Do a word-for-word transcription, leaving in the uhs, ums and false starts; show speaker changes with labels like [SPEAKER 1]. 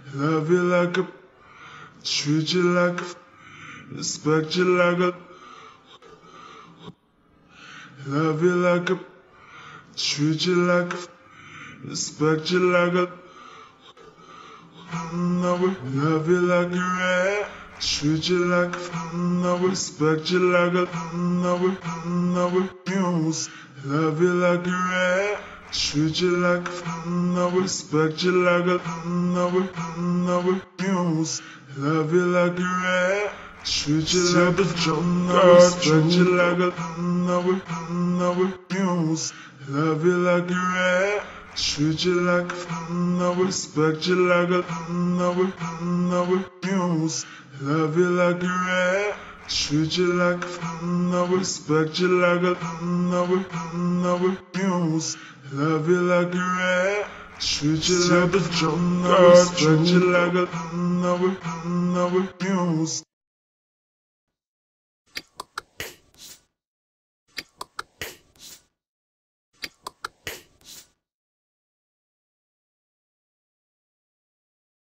[SPEAKER 1] Love you like a, treat you like a, respect you like a. Love you like a, treat you like a, respect you like a. Love you like a rat, treat you like a, respect you like a. Love you like a rat, treat you like a, respect you like a. Love you like a rat, treat you like a, respect you like a. Love you like a rat, treat you like a, respect you like a. Love you like a rat, treat you like a, respect you like a. Love you like a rat, treat you like a, respect you like a.